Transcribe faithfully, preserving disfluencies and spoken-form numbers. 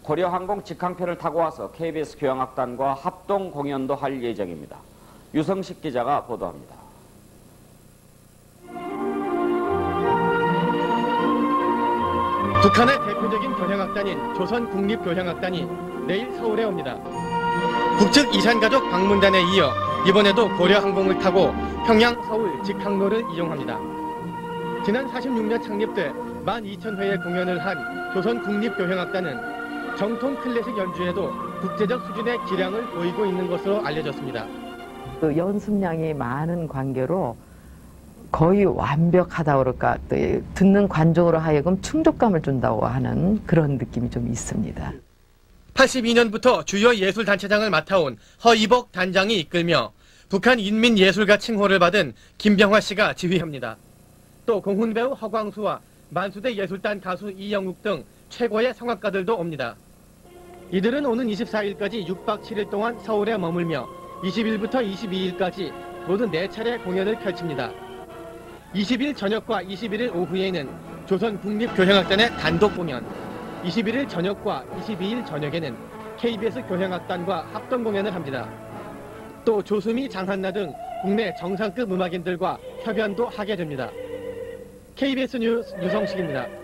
고려항공 직항편을 타고 와서 케이비에스 교향악단과 합동 공연도 할 예정입니다. 유성식 기자가 보도합니다. 북한의 대표적인 교향악단인 조선국립교향악단이 내일 서울에 옵니다. 북측 이산가족 방문단에 이어 이번에도 고려항공을 타고 평양, 서울 직항로를 이용합니다. 지난 사십육 년 창립돼 만 이천 회의 공연을 한 조선국립교향악단은 정통 클래식 연주에도 국제적 수준의 기량을 보이고 있는 것으로 알려졌습니다. 또 연습량이 많은 관계로 거의 완벽하다 그럴까, 또 듣는 관중으로 하여금 충족감을 준다고 하는 그런 느낌이 좀 있습니다. 팔십이 년부터 주요 예술단체장을 맡아온 허이복 단장이 이끌며 북한 인민예술가 칭호를 받은 김병화 씨가 지휘합니다. 또 공훈배우 허광수와 만수대 예술단 가수 이영욱 등 최고의 성악가들도 옵니다. 이들은 오는 이십사 일까지 육 박 칠 일 동안 서울에 머물며 이십 일부터 이십이 일까지 모두 네 차례 공연을 펼칩니다. 이십 일 저녁과 이십일 일 오후에는 조선국립교향악단의 단독 공연, 이십일 일 저녁과 이십이 일 저녁에는 케이비에스 교향악단과 합동 공연을 합니다. 또 조수미, 장한나 등 국내 정상급 음악인들과 협연도 하게 됩니다. 케이비에스 뉴스 유성식입니다.